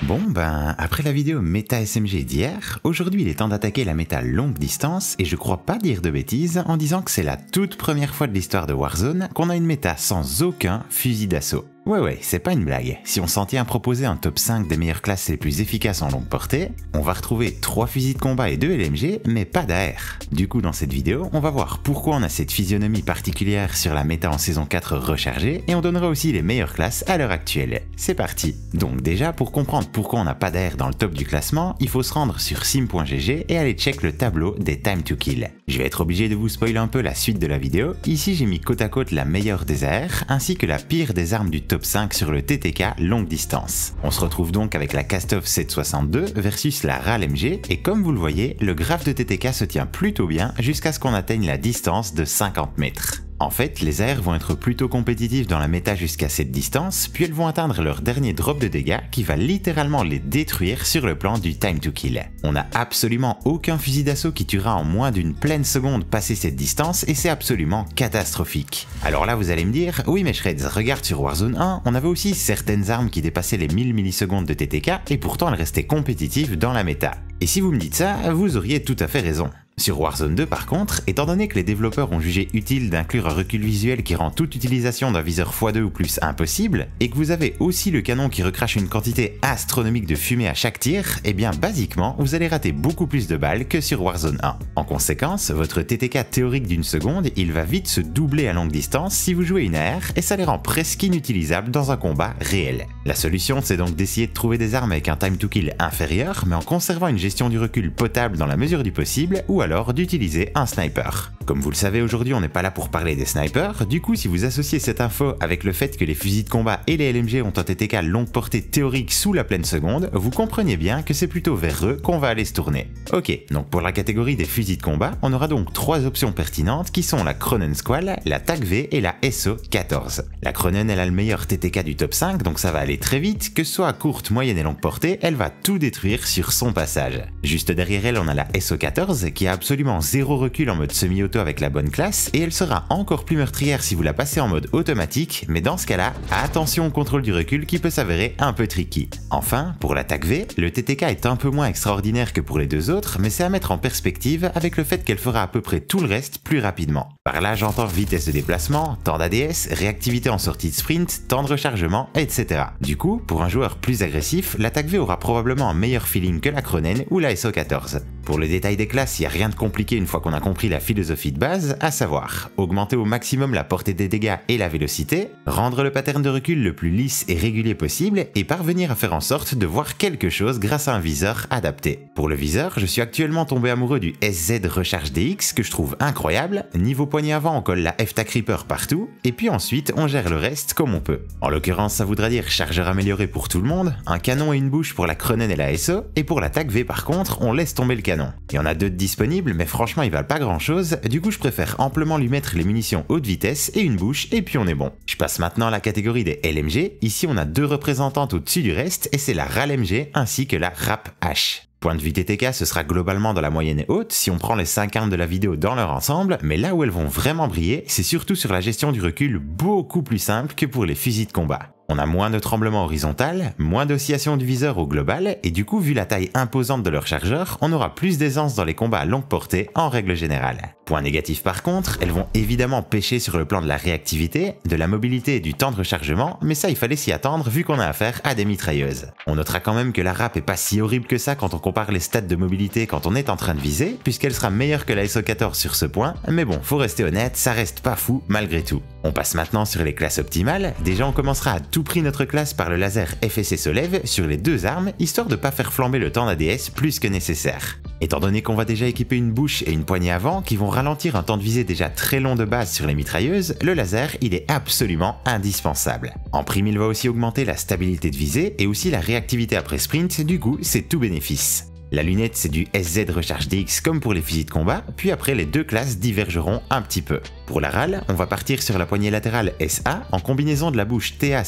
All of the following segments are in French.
Bon ben, après la vidéo méta SMG d'hier, aujourd'hui il est temps d'attaquer la méta longue distance et je crois pas dire de bêtises en disant que c'est la toute première fois de l'histoire de Warzone qu'on a une méta sans aucun fusil d'assaut. Ouais, c'est pas une blague. Si on s'en tient à proposer un top 5 des meilleures classes les plus efficaces en longue portée, on va retrouver 3 fusils de combat et 2 LMG, mais pas d'AR. Du coup, dans cette vidéo, on va voir pourquoi on a cette physionomie particulière sur la méta en saison 4 rechargée, et on donnera aussi les meilleures classes à l'heure actuelle. C'est parti. Donc déjà, pour comprendre pourquoi on n'a pas d'AR dans le top du classement, il faut se rendre sur sim.gg et aller check le tableau des time to kill. Je vais être obligé de vous spoiler un peu la suite de la vidéo. Ici, j'ai mis côte à côte la meilleure des AR, ainsi que la pire des armes du top 5 sur le TTK longue distance. On se retrouve donc avec la Kastov 762 versus la RAL MG et comme vous le voyez, le graphe de TTK se tient plutôt bien jusqu'à ce qu'on atteigne la distance de 50 mètres. En fait, les AR vont être plutôt compétitifs dans la méta jusqu'à cette distance, puis elles vont atteindre leur dernier drop de dégâts qui va littéralement les détruire sur le plan du time to kill. On n'a absolument aucun fusil d'assaut qui tuera en moins d'une pleine seconde passé cette distance et c'est absolument catastrophique. Alors là vous allez me dire, oui mais Shreds, regarde sur Warzone 1, on avait aussi certaines armes qui dépassaient les 1000 millisecondes de TTK et pourtant elles restaient compétitives dans la méta. Et si vous me dites ça, vous auriez tout à fait raison. Sur Warzone 2 par contre, étant donné que les développeurs ont jugé utile d'inclure un recul visuel qui rend toute utilisation d'un viseur x2 ou plus impossible, et que vous avez aussi le canon qui recrache une quantité astronomique de fumée à chaque tir, et bien basiquement vous allez rater beaucoup plus de balles que sur Warzone 1. En conséquence, votre TTK théorique d'une seconde, il va vite se doubler à longue distance si vous jouez une AR, et ça les rend presque inutilisables dans un combat réel. La solution c'est donc d'essayer de trouver des armes avec un time to kill inférieur, mais en conservant une gestion du recul potable dans la mesure du possible, ou alors d'utiliser un sniper. Comme vous le savez, aujourd'hui on n'est pas là pour parler des snipers, du coup si vous associez cette info avec le fait que les fusils de combat et les LMG ont un TTK longue portée théorique sous la pleine seconde, vous comprenez bien que c'est plutôt vers eux qu'on va aller se tourner. Ok, donc pour la catégorie des fusils de combat, on aura donc 3 options pertinentes qui sont la Kronen Squall, la TAC-V et la SO14. La Kronen elle a le meilleur TTK du top 5, donc ça va aller très vite, que ce soit à courte, moyenne et longue portée, elle va tout détruire sur son passage. Juste derrière elle on a la SO14 qui a absolument zéro recul en mode semi-auto avec la bonne classe et elle sera encore plus meurtrière si vous la passez en mode automatique, mais dans ce cas-là, attention au contrôle du recul qui peut s'avérer un peu tricky. Enfin, pour la TAC-V, le TTK est un peu moins extraordinaire que pour les deux autres, mais c'est à mettre en perspective avec le fait qu'elle fera à peu près tout le reste plus rapidement. Par là, j'entends vitesse de déplacement, temps d'ADS, réactivité en sortie de sprint, temps de rechargement, etc. Du coup, pour un joueur plus agressif, la TAC-V aura probablement un meilleur feeling que la Kronen ou la SO14. Pour le détail des classes, il n'y a rien de compliqué une fois qu'on a compris la philosophie de base, à savoir augmenter au maximum la portée des dégâts et la vélocité, rendre le pattern de recul le plus lisse et régulier possible et parvenir à faire en sorte de voir quelque chose grâce à un viseur adapté. Pour le viseur, je suis actuellement tombé amoureux du SZ Recharge DX que je trouve incroyable, niveau poignée avant on colle la FTAC Reaper partout et puis ensuite on gère le reste comme on peut. En l'occurrence ça voudra dire chargeur amélioré pour tout le monde, un canon et une bouche pour la Kronen et la SO et pour la TAC-V par contre on laisse tomber le canon. Il y en a 2 disponibles mais franchement ils valent pas grand chose, du coup je préfère amplement lui mettre les munitions haute vitesse et une bouche et puis on est bon. Je passe maintenant à la catégorie des LMG, ici on a 2 représentantes au-dessus du reste et c'est la RAL MG ainsi que la RAP H. Point de vue TTK, ce sera globalement dans la moyenne et haute si on prend les 5 armes de la vidéo dans leur ensemble, mais là où elles vont vraiment briller, c'est surtout sur la gestion du recul beaucoup plus simple que pour les fusils de combat. On a moins de tremblements horizontal, moins d'oscillation du viseur au global, et du coup, vu la taille imposante de leur chargeur, on aura plus d'aisance dans les combats à longue portée en règle générale. Point négatif par contre, elles vont évidemment pêcher sur le plan de la réactivité, de la mobilité et du temps de rechargement, mais ça il fallait s'y attendre vu qu'on a affaire à des mitrailleuses. On notera quand même que la RAP est pas si horrible que ça quand on compare les stats de mobilité quand on est en train de viser, puisqu'elle sera meilleure que la SO14 sur ce point, mais bon, faut rester honnête, ça reste pas fou malgré tout. On passe maintenant sur les classes optimales, déjà on commencera à tout prix notre classe par le laser FSS Solève sur les 2 armes, histoire de pas faire flamber le temps d'ADS plus que nécessaire. Étant donné qu'on va déjà équiper une bouche et une poignée avant qui vont ralentir un temps de visée déjà très long de base sur les mitrailleuses, le laser il est absolument indispensable. En prime il va aussi augmenter la stabilité de visée et aussi la réactivité après sprint, du coup c'est tout bénéfice. La lunette c'est du SZ Recharge DX comme pour les fusils de combat, puis après les 2 classes divergeront un petit peu. Pour la RAL, on va partir sur la poignée latérale SA en combinaison de la bouche TA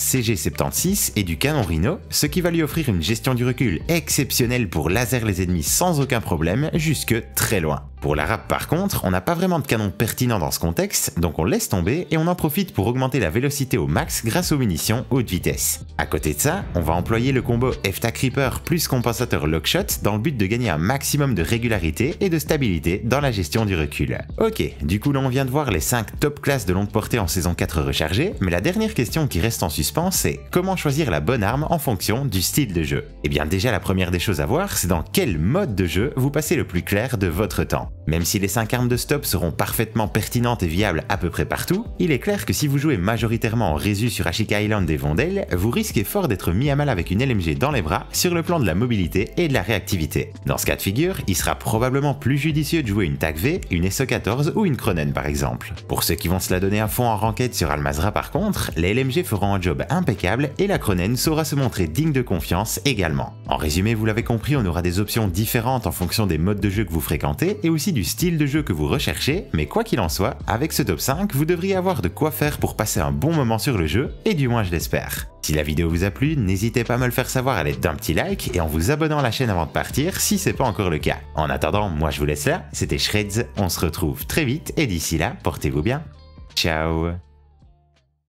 CG76 et du canon Rhino, ce qui va lui offrir une gestion du recul exceptionnelle pour laser les ennemis sans aucun problème jusque très loin. Pour la rap par contre, on n'a pas vraiment de canon pertinent dans ce contexte, donc on laisse tomber et on en profite pour augmenter la vélocité au max grâce aux munitions haute vitesse. À côté de ça, on va employer le combo Efta Creeper plus compensateur Lockshot dans le but de gagner un maximum de régularité et de stabilité dans la gestion du recul. Ok, du coup là on vient de voir les 5 top classes de longue portée en saison 4 rechargées, mais la dernière question qui reste en suspens c'est comment choisir la bonne arme en fonction du style de jeu. Et bien déjà la première des choses à voir c'est dans quel mode de jeu vous passez le plus clair de votre temps. Même si les 5 armes de stop seront parfaitement pertinentes et viables à peu près partout, il est clair que si vous jouez majoritairement en résu sur Ashika Island et Vondel, vous risquez fort d'être mis à mal avec une LMG dans les bras sur le plan de la mobilité et de la réactivité. Dans ce cas de figure, il sera probablement plus judicieux de jouer une TAC-V, une SE14 ou une Cronen par exemple. Pour ceux qui vont se la donner à fond en ranked sur Al-Mazrah par contre, les LMG feront un job impeccable et la Cronen saura se montrer digne de confiance également. En résumé, vous l'avez compris, on aura des options différentes en fonction des modes de jeu que vous fréquentez et aussi du style de jeu que vous recherchez, mais quoi qu'il en soit, avec ce top 5, vous devriez avoir de quoi faire pour passer un bon moment sur le jeu, et du moins je l'espère. Si la vidéo vous a plu, n'hésitez pas à me le faire savoir à l'aide d'un petit like et en vous abonnant à la chaîne avant de partir si c'est pas encore le cas. En attendant, moi je vous laisse là, c'était Shreds, on se retrouve très vite et d'ici là, portez-vous bien. Ciao.